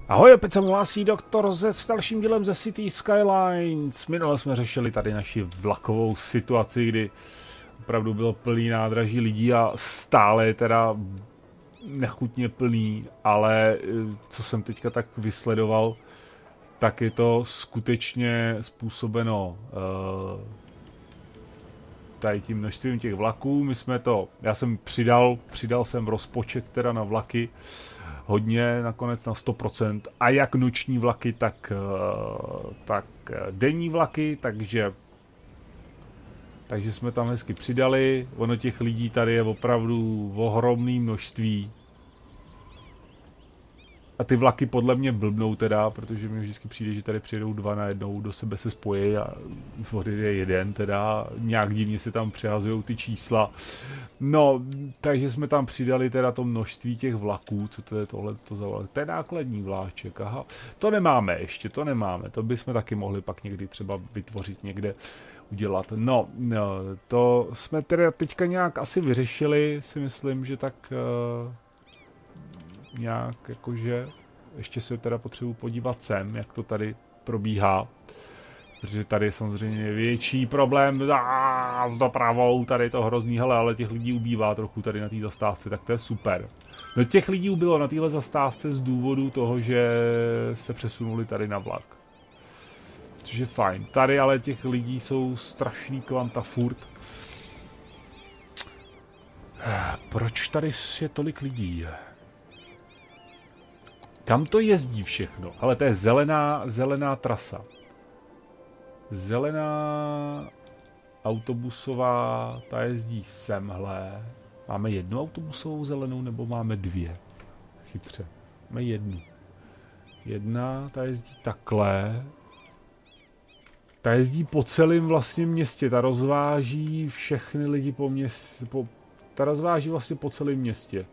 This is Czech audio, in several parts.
Ahoj, opět se mu hlásí doktor Z s dalším dílem ze City Skylines. Minule jsme řešili tady naši vlakovou situaci, kdy opravdu bylo plný nádraží lidí a stále je teda nechutně plný, ale co jsem teďka tak vysledoval, tak je to skutečně způsobeno tady tím množstvím těch vlaků. My jsme to, já jsem přidal jsem rozpočet teda na vlaky, hodně, nakonec na 100%. A jak noční vlaky, tak denní vlaky, takže jsme tam hezky přidali. Ono těch lidí tady je opravdu ohromné množství. A ty vlaky podle mě blbnou teda, protože mi vždycky přijde, že tady přijedou dva najednou, do sebe se spojí a odjede jeden teda, nějak divně se tam přehazujou ty čísla. No, takže jsme tam přidali teda to množství těch vlaků, co to je tohle, to za vlak, to je nákladní vláček, aha. To nemáme ještě, to bychom taky mohli pak někdy třeba vytvořit někde, udělat. No, to jsme teda teďka nějak asi vyřešili, si myslím, že tak... nějak jakože ještě se teda potřebuji podívat sem, jak to tady probíhá, protože tady je samozřejmě větší problém s dopravou, tady je to hrozný, hele, ale těch lidí ubývá trochu tady na té zastávce, tak to je super. No těch lidí ubylo na téhle zastávce z důvodu toho, že se přesunuli tady na vlak. Což je fajn. Tady ale těch lidí jsou strašný kvanta furt. Proč tady je tolik lidí? Kam to jezdí všechno? Ale to je zelená trasa. Zelená autobusová, ta jezdí semhle. Máme jednu autobusovou zelenou, nebo máme dvě? Chytře. Máme jednu. Jedna, ta jezdí takhle. Ta jezdí po celém vlastně městě. Ta rozváží všechny lidi po městě. Ta rozváží vlastně po celém městě.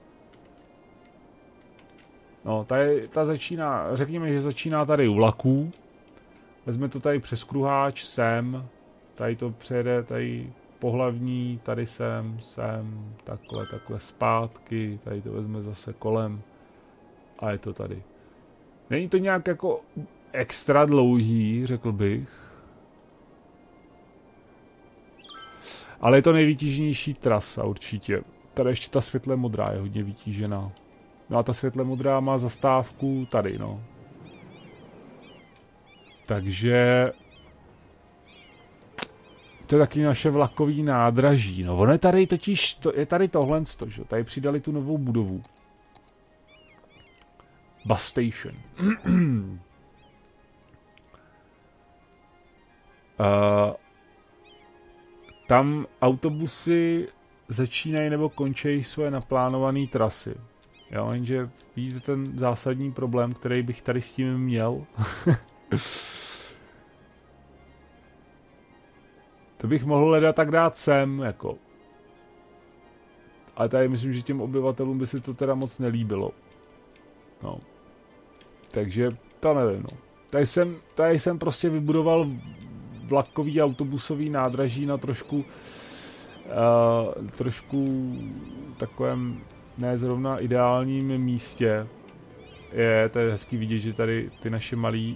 No, ta začíná, řekněme, že začíná tady u vlaků. Vezme to tady přes kruháč, sem. Tady to přejede, tady pohlavní, tady sem, takhle zpátky. Tady to vezme zase kolem. A je to tady. Není to nějak jako extra dlouhý, řekl bych. Ale je to nejvytíženější trasa určitě. Tady ještě ta světle modrá je hodně vytížená. No a ta světle modrá má zastávku tady, no. Takže... to je taky naše vlakový nádraží, no. Ono je tady totiž, je tady tohle, že? Tady přidali tu novou budovu. Bus station. Tam autobusy začínají nebo končí svoje naplánované trasy. Jo, jenže vidíte ten zásadní problém, který bych tady s tím měl. To bych mohl hledat tak dát sem, jako. Ale tady myslím, že těm obyvatelům by se to teda moc nelíbilo. No. Takže to nevím, no. Tady jsem prostě vybudoval vlakový autobusový nádraží na trošku takovém ne zrovna ideálním místě. To je hezký vidět, že tady ty naše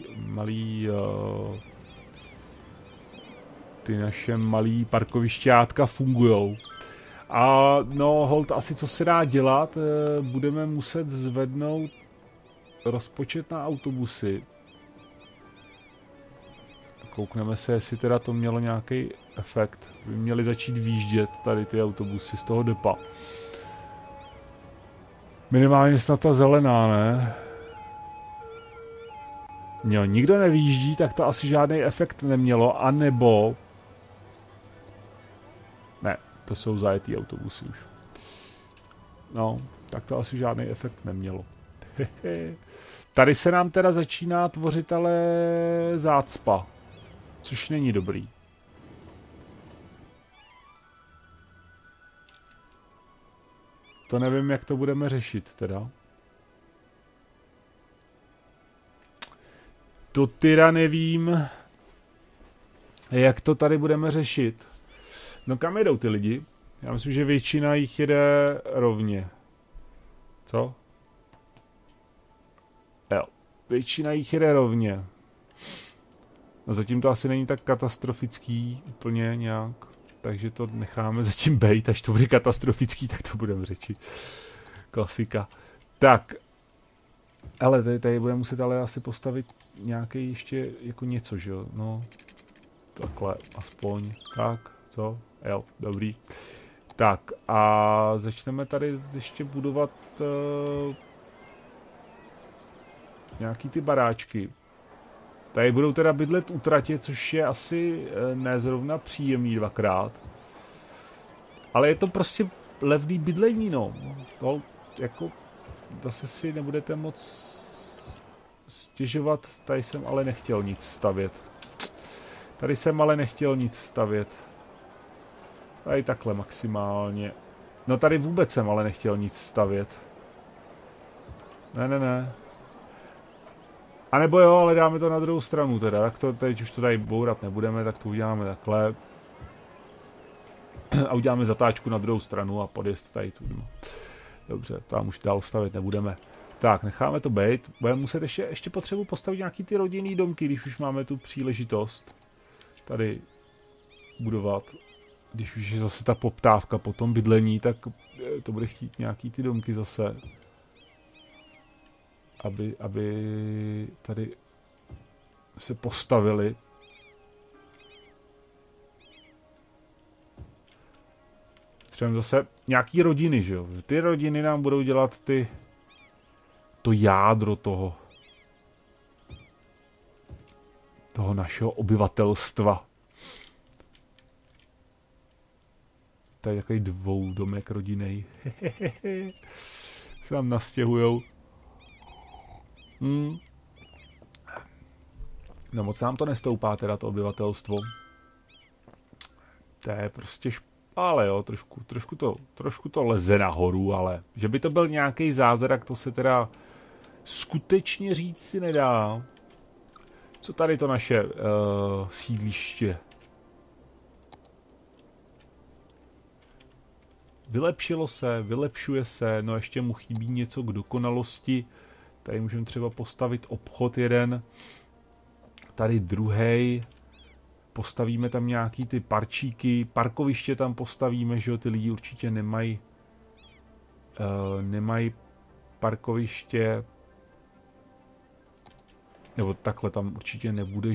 malý parkovišťátka fungujou. A no, hold, asi co se dá dělat, budeme muset zvednout rozpočet na autobusy. Koukneme se, jestli teda to mělo nějaký efekt. By měli začít výjíždět tady ty autobusy z toho depa. Minimálně snad ta zelená, ne? Jo, nikdo nevýjíždí, tak to asi žádný efekt nemělo, anebo... Ne, to jsou zajetý autobusy už. No, tak to asi žádný efekt nemělo. Tady se nám teda začíná tvořit ale zácpa, což není dobrý. To nevím, jak to budeme řešit teda. To teda nevím, jak to tady budeme řešit. No kam jedou ty lidi? Já myslím, že většina jich jede rovně. Co? Jo. většina jich jde rovně. No zatím to asi není tak katastrofický úplně nějak, takže to necháme zatím bejt, až to bude katastrofický, tak to budeme řečit. Klasika. Tak, ale tady budeme muset ale asi postavit nějaký ještě jako něco, že jo, no. Takhle, aspoň, tak, co, jo, dobrý. Tak a začneme tady ještě budovat nějaký ty baráčky. Tady budou teda bydlet u tratě, což je asi nezrovna příjemný dvakrát. Ale je to prostě levný bydlení, no. To jako zase si nebudete moc stěžovat. Tady jsem ale nechtěl nic stavět. Tady takhle maximálně. No tady vůbec jsem ale nechtěl nic stavět. Ne. A nebo jo, ale dáme to na druhou stranu teda, tak to teď už to tady bourat nebudeme, tak to uděláme takhle. A uděláme zatáčku na druhou stranu a podjezd tady tu. Dobře, tam už dál stavět nebudeme. Tak, necháme to být. Budeme muset ještě potřebu postavit nějaký ty rodinný domky, když už máme tu příležitost tady budovat. Když už je zase ta poptávka po tom bydlení, tak to bude chtít nějaký ty domky zase. Aby tady se postavili. Třeba zase nějaký rodiny, že jo. Ty rodiny nám budou dělat to jádro toho našeho obyvatelstva. Tady takový dvoudomek rodinnej. Se tam nastěhujou. No moc nám to nestoupá teda to obyvatelstvo. To je prostě ale jo, trošku to leze nahoru, ale že by to byl nějaký zázrak, to se teda skutečně říct si nedá. Co tady to naše sídliště? Vylepšilo se, vylepšuje se, no ještě mu chybí něco k dokonalosti. Tady můžeme třeba postavit obchod jeden, tady druhej. Postavíme tam nějaký ty parčíky, parkoviště tam postavíme, že jo, ty lidi určitě nemají parkoviště. Nebo takhle, tam určitě nebude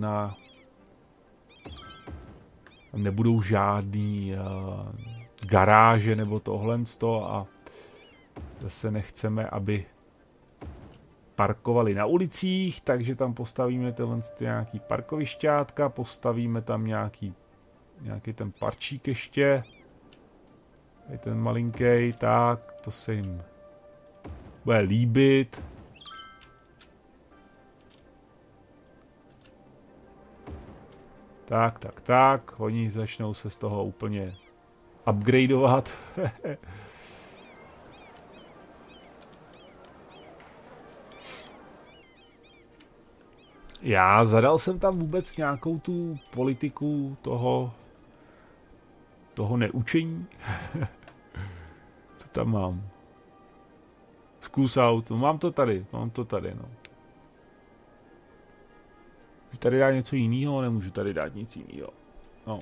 nebudou žádný garáže nebo tohle a zase nechceme, aby parkovali na ulicích, takže tam postavíme tyhle nějaký parkovišťátka, postavíme tam nějaký ten parčík ještě. Tady ten malinký, tak, to se jim bude líbit. Tak, oni začnou se z toho úplně upgradeovat. Já zadal jsem tam vůbec nějakou tu politiku toho neučení. Co tam mám? Schools out, no, mám to tady, no. Můžu tady dát něco jiného, nemůžu tady dát nic jiného. No.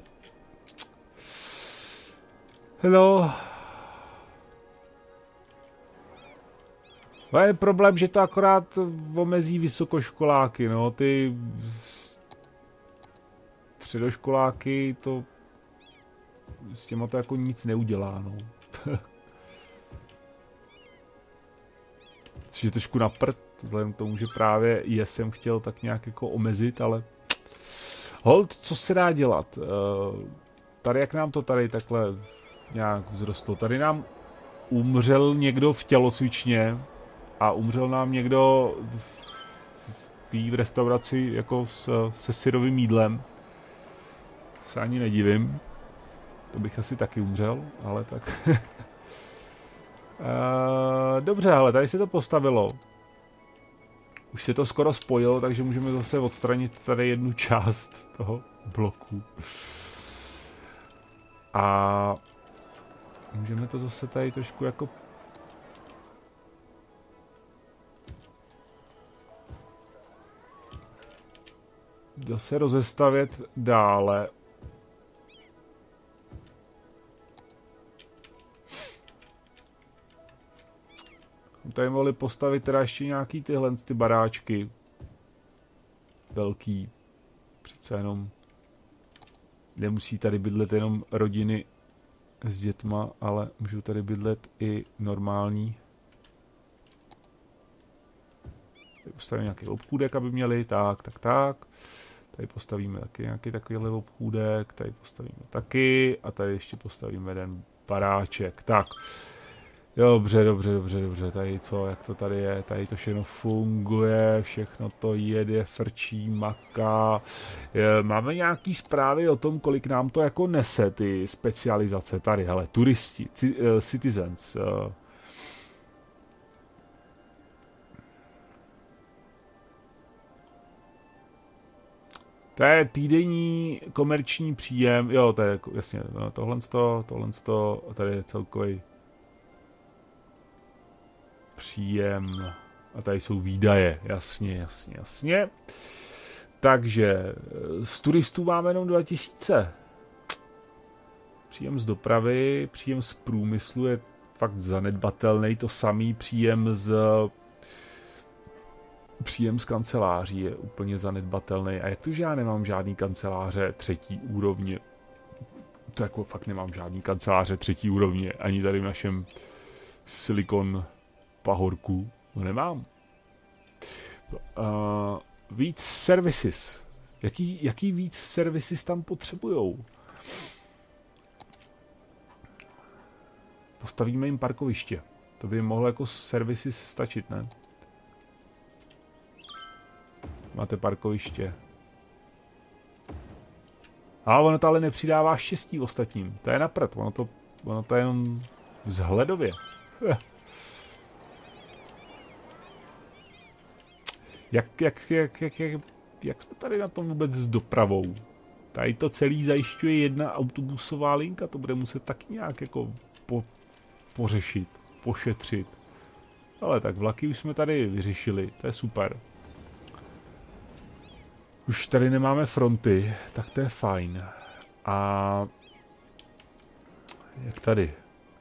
Hello. Ale je problém, že to akorát omezí vysokoškoláky, no, ty středoškoláky to s těma to jako nic neudělá, no. Což je trošku na prd, vzhledem k tomu, že právě jsem chtěl tak nějak jako omezit, ale hold, co se dá dělat? Tady, jak nám to tady takhle nějak vzrostlo, tady nám umřel někdo v tělocvičně a umřel nám někdo v restauraci jako se syrovým jídlem. Se ani nedivím. To bych asi taky umřel, ale tak. Dobře, ale tady se to postavilo. Už se to skoro spojilo, takže můžeme zase odstranit tady jednu část toho bloku. A můžeme to zase tady trošku jako zase rozestavět dále. Tady mohli postavit teda ještě nějaký tyhle ty baráčky. Velký. Přece jenom nemusí tady bydlet jenom rodiny s dětma, ale můžou tady bydlet i normální. Tady postavíme nějaký obchůdek, aby měli, tak. Tady postavíme taky nějaký takovýhle obchůdek, tady postavíme taky a tady ještě postavíme jeden baráček. Tak. Dobře, tady co, jak to tady je, tady to všechno funguje, všechno to jede, frčí, maká. Máme nějaký zprávy o tom, kolik nám to jako nese, ty specializace tady, hele, turisti, citizens. To je týdenní komerční příjem, jo, to je jasně, no, tohle, tady je celkový příjem a tady jsou výdaje, jasně. Takže z turistů máme jenom 2000. Příjem z dopravy, příjem z průmyslu je fakt zanedbatelný, to samý příjem z kanceláří je úplně zanedbatelný. A jak to, že já nemám žádný kanceláře třetí úrovně? To jako fakt nemám žádný kanceláře třetí úrovně, ani tady v našem Silicon pahorku. No nemám. Víc services. Jaký víc services tam potřebujou? Postavíme jim parkoviště. To by mohlo jako services stačit, ne? Máte parkoviště. A ono to ale nepřidává štěstí ostatním. To je na prd. Ono to je jenom vzhledově. Jak jsme tady na tom vůbec s dopravou? Tady to celý zajišťuje jedna autobusová linka, to bude muset taky nějak jako pořešit, pošetřit. Ale tak vlaky už jsme tady vyřešili, to je super. Už tady nemáme fronty, tak to je fajn. A jak tady?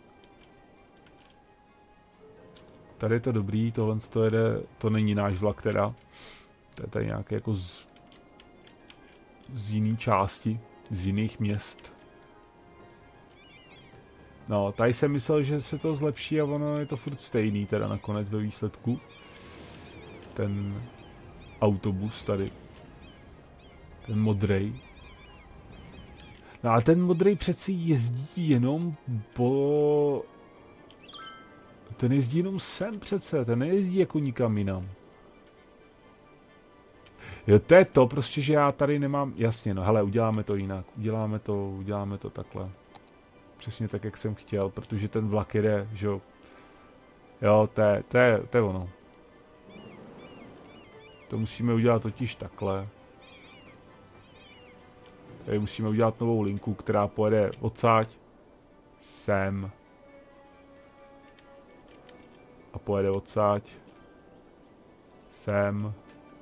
Tady je to dobrý, tohle to jede, to není náš vlak teda. To je tady nějaké jako z jiné části, z jiných měst. No, tady jsem myslel, že se to zlepší a ono je to furt stejný teda nakonec ve výsledku. Ten autobus tady. Ten modrej. No a ten modrej přeci jezdí jenom po... Ten jezdí jenom sem přece, ten nejezdí jako nikam jinam. Jo, to je to, prostě, že já tady nemám... Jasně, no hele, uděláme to jinak. Uděláme to takhle. Přesně tak, jak jsem chtěl, protože ten vlak jede, že jo. Jo, to je ono. To musíme udělat totiž takhle. Tady musíme udělat novou linku, která pojede odsáď sem. A pojede odsáď sem.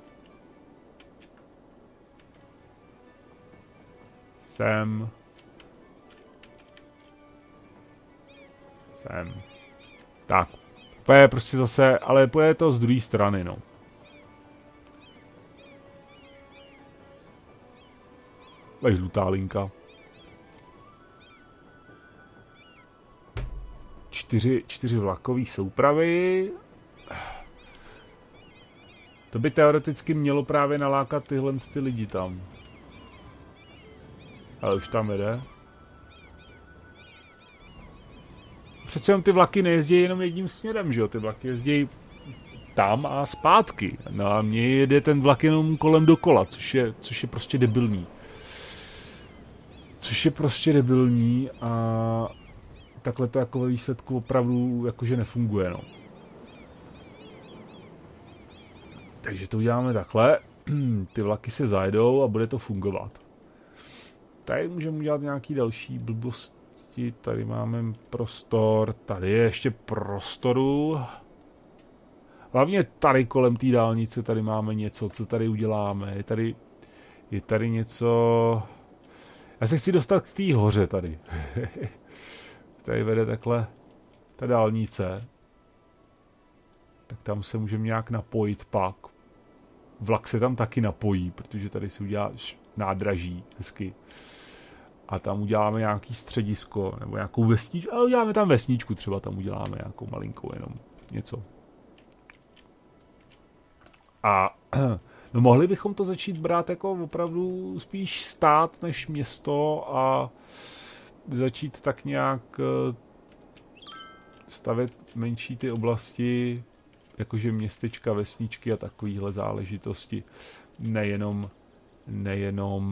Sem. Sem. Tak. Pojede prostě zase, ale pojede to z druhé strany, no. To je žlutá linka. 4 vlakové soupravy. To by teoreticky mělo právě nalákat tyhle ty lidi tam. Ale už tam jede. Přece jenom ty vlaky nejezdí jenom jedním směrem, že jo? Ty vlaky jezdí tam a zpátky. No a mně jede ten vlak jenom kolem dokola, což je prostě debilní. A takhle to jako ve výsledku opravdu jakože nefunguje, no. Takže to uděláme takhle. Ty vlaky se zajedou a bude to fungovat. Tady můžeme udělat nějaký další blbosti. Tady máme prostor. Tady je ještě prostoru. Hlavně tady kolem té dálnice tady máme něco, co tady uděláme. Je tady něco... Já se chci dostat k té hoře tady. Tady vede takhle ta dálnice. Tak tam se můžeme nějak napojit pak. Vlak se tam taky napojí, protože tady si uděláš nádraží hezky. A tam uděláme nějaký středisko, nebo nějakou vesničku. Ale uděláme tam vesničku, třeba tam uděláme nějakou malinkou jenom něco. A no mohli bychom to začít brát jako opravdu spíš stát než město a začít tak nějak stavět menší ty oblasti, jakože městečka, vesničky a takovéhle záležitosti. Nejenom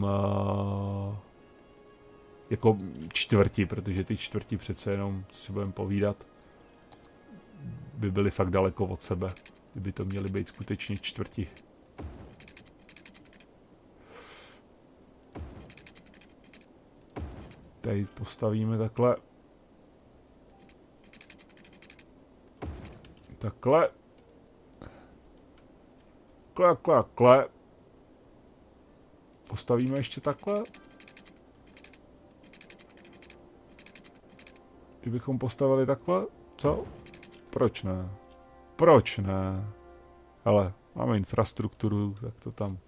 jako čtvrti, protože ty čtvrti přece jenom, co si budeme povídat, by byly fakt daleko od sebe. Kdyby to měly být skutečně čtvrti. Tady postavíme takhle. Takhle. Takhle. Postavíme ještě takhle. Kdybychom postavili takhle, co? Proč ne? Proč ne? Ale máme infrastrukturu, tak to tam.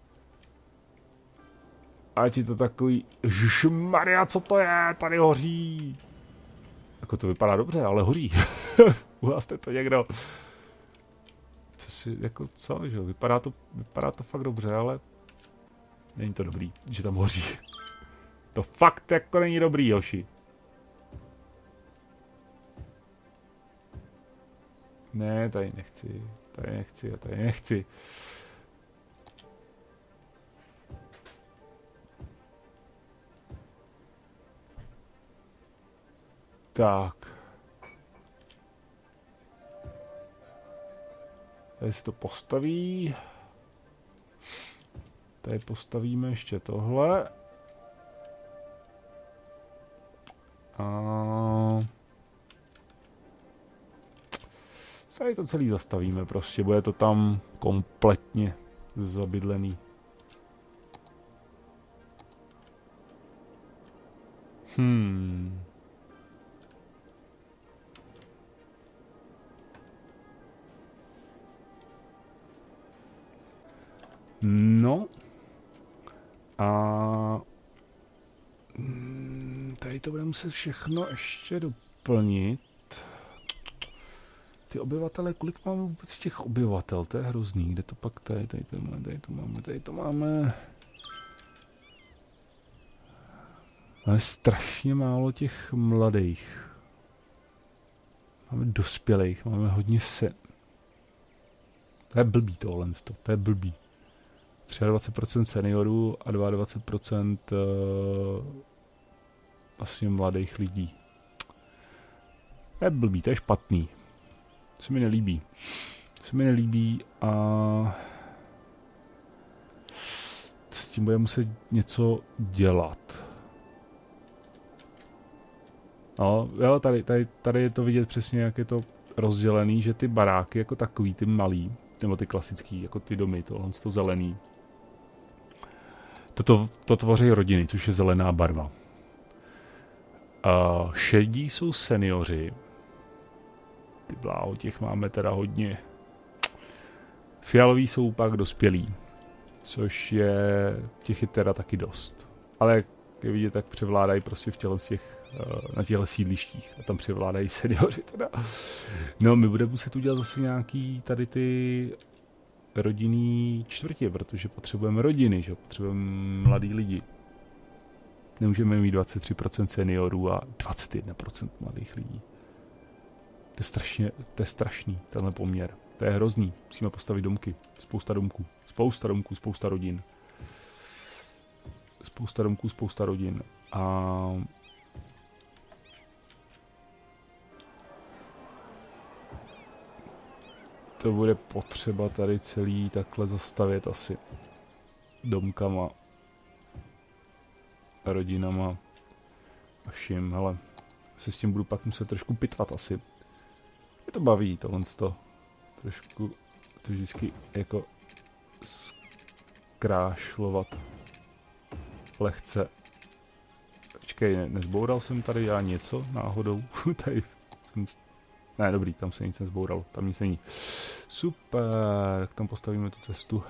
Ať je to takový... Ježišmarja, co to je? Tady hoří. Jako to vypadá dobře, ale hoří. Uhaste to někdo. Co si, jako co, že? Vypadá to fakt dobře, ale... Není to dobrý, že tam hoří. To fakt jako není dobrý, Joši. Ne, tady nechci. Tak. Tady se to postaví. Tady postavíme ještě tohle. A... Tady to celý zastavíme prostě, bude to tam kompletně zabydlený. No. A... Tady to bude muset všechno ještě doplnit. Ty obyvatele, kolik máme vůbec těch obyvatel? To je hrozný. Kde to pak tady to máme. Máme strašně málo těch mladých. Máme dospělých, máme hodně se... To je blbý tohle, to je blbý. 23% seniorů a 22% vlastně mladých lidí. To je blbý, to je špatný. To se mi nelíbí a s tím bude muset něco dělat. No, jo, tady je to vidět přesně, jak je to rozdělený, že ty baráky jako takový, ty malý, nebo ty klasický, jako ty domy, tohle to zelený. To tvoří rodiny, což je zelená barva. Šedí jsou seniori. Ty bláho, těch máme teda hodně. Fialoví jsou pak dospělí, což je, těch je teda taky dost. Ale jak je vidět, tak převládají prostě na těchto sídlištích. A tam převládají seniori teda. No, my budeme muset udělat zase nějaký tady ty rodinný čtvrtě, protože potřebujeme rodiny, že? Potřebujeme mladý lidi. Nemůžeme mít 23% seniorů a 21% mladých lidí. To je strašný, tenhle poměr. To je hrozný. Musíme postavit domky. Spousta domků, spousta rodin. Spousta rodin. A... to bude potřeba tady celý takhle zastavět asi. Domkama. Rodinama. A vším, hele. Se s tím budu pak muset trošku pitvat asi. Mě to baví, tohle to. Trošku to vždycky jako zkrášlovat. lehce. Počkej, nezboural jsem tady já něco náhodou? Tady. Ne, dobrý, tam se nic nezbouralo, tam nic není. Super, tak tam postavíme tu cestu.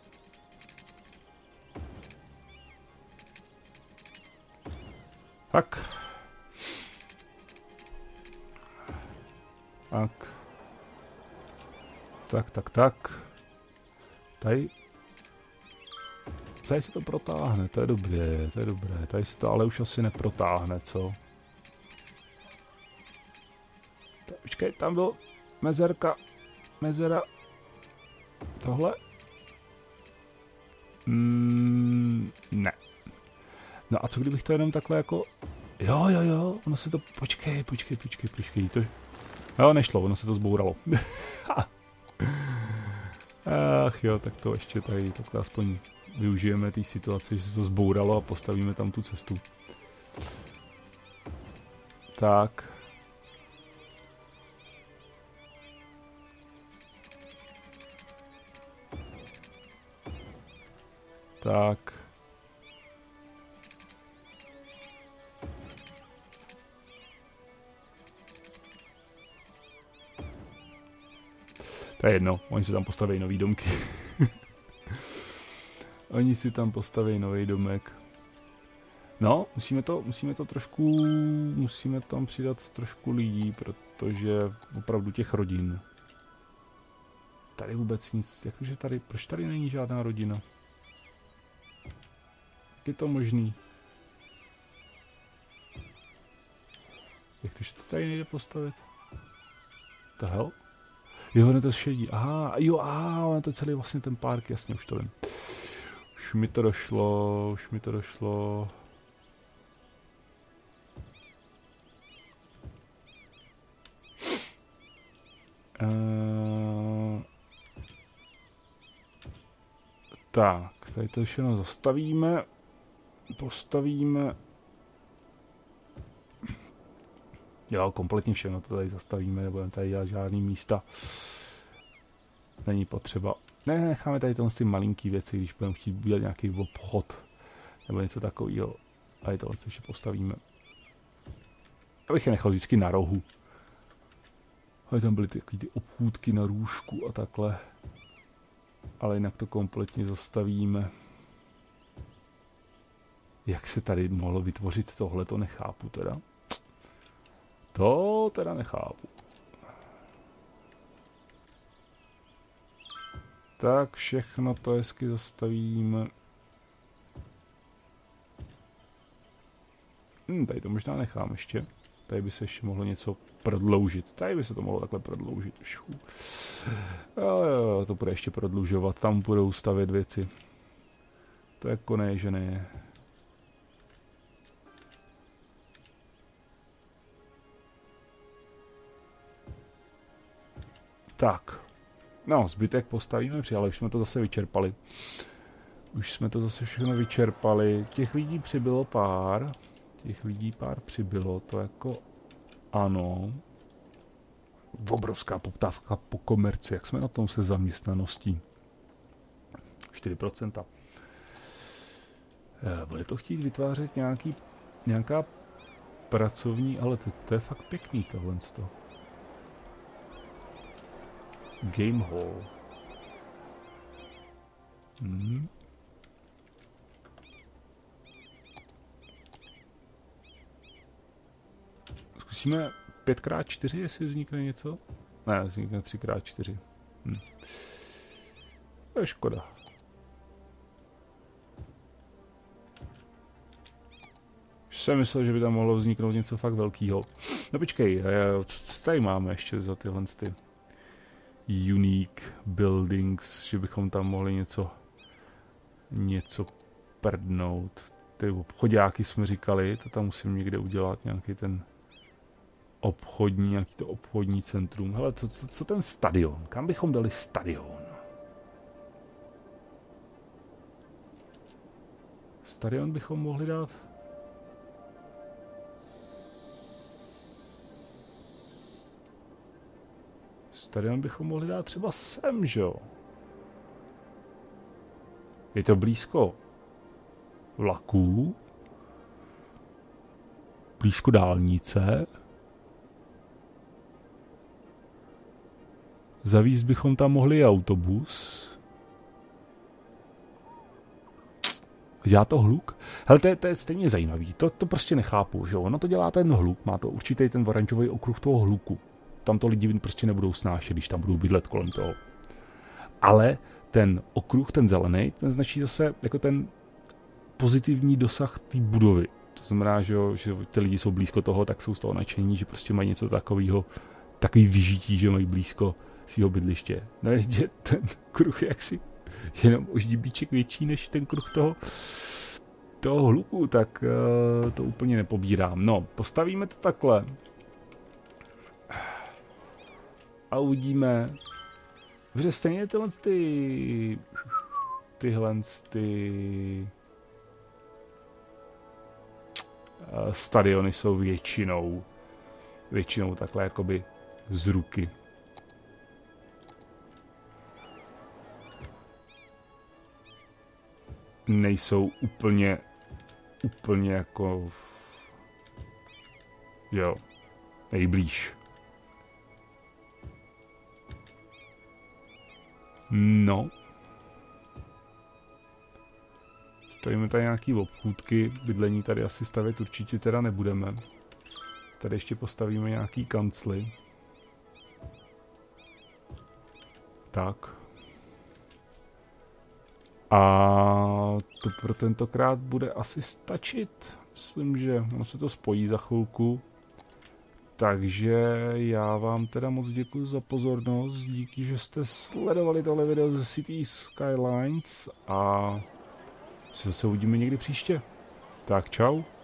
Tak. Tak. Tady se to protáhne, to je dobré. Tady se to ale už asi neprotáhne, co? Počkej, tam byl mezera. Tohle? Ne. No a co kdybych to jenom takhle jako... Jo, ono se to... Počkej, to... Jo, nešlo, ono se to zbouralo. Ach jo, tak to ještě tady takhle aspoň využijeme té situace, že se to zbouralo a postavíme tam tu cestu. Tak. Tak. To je jedno, oni si tam postaví nový domky. Oni si tam postaví nový domek. No, musíme to trošku, musíme tam přidat trošku lidí, protože opravdu těch rodin. Tady vůbec nic, jak to, že tady, proč tady není žádná rodina? Jak je to možný? Jak to, že to tady nejde postavit? The hell? Jo, ne, to šedí. Aha, jo, to je celý vlastně ten park, jasně, už to vím. Už mi to došlo. Tak, tady to všechno zastavíme. Postavíme. Jo, kompletně všechno to tady zastavíme, nebudeme tady dělat žádný místa. Není potřeba. Ne, necháme tady ty malinký věci, když budeme chtít udělat nějaký obchod. Nebo něco takového. A tady tohle ještě postavíme. Abych je nechal vždycky na rohu. Ale tam byly ty obchůdky na růžku a takhle. Ale jinak to kompletně zastavíme. Jak se tady mohlo vytvořit tohle, to nechápu teda. To teda nechápu. Tak všechno to hezky zastavíme. Tady to možná nechám ještě. Tady by se ještě mohlo něco prodloužit. Tady by se to mohlo takhle prodloužit. Jo, to bude ještě prodlužovat. Tam budou stavět věci. To jako ne, že ne. Tak. No, zbytek postavíme ale už jsme to zase vyčerpali. Už jsme to zase všechno vyčerpali. Těch lidí přibylo pár. To jako... Ano. Obrovská poptávka po komerci. Jak jsme na tom se zaměstnaností? 4%. Bude to chtít vytvářet nějaká pracovní, ale to je fakt pěkný tohle. Game hall. Zkusíme 5x4, jestli vznikne něco? Ne, vznikne 3x4. To je škoda. Už jsem myslel, že by tam mohlo vzniknout něco fakt velkého. No počkej, co tady máme ještě za tyhle ty unique buildings, že bychom tam mohli něco prdnout. Ty obchodáky jsme říkali, to tam musím někde udělat, nějaký to obchodní centrum. Hele, co ten stadion? Kam bychom dali stadion? Stadion bychom mohli dát... Stadion bychom mohli dát třeba sem, že jo? Je to blízko. vlaků, blízko dálnice. Zavízt bychom tam mohli autobus. Dělá to hluk? Hele, to je stejně zajímavý. To prostě nechápu, že ono to dělá ten hluk. Má to určitý ten oranžový okruh toho hluku. Tam to lidi prostě nebudou snášet, když tam budou bydlet kolem toho. Ale ten okruh, ten zelený, ten značí zase jako ten pozitivní dosah té budovy. To znamená, že ty lidi jsou blízko toho, tak jsou z toho nadšení, že prostě mají něco takového, takový vyžití, že mají blízko svého bydliště. No, že ten kruh jaksi jenom oždibíček větší než ten kruh toho hluku, tak to úplně nepobírám. No, postavíme to takhle. A uvidíme. Protože stejně tyhle stadiony jsou většinou takhle jakoby z ruky. Nejsou úplně jako jo, nejblíž. No. Stavíme tady nějaký obchůdky, bydlení tady asi stavět určitě teda nebudeme. Tady ještě postavíme nějaký kancly. Tak. A to pro tentokrát bude asi stačit. Myslím, že ono se to spojí za chvilku. Takže já vám teda moc děkuji za pozornost. Díky, že jste sledovali tohle video ze Cities Skylines a se zase uvidíme někdy příště. Tak čau.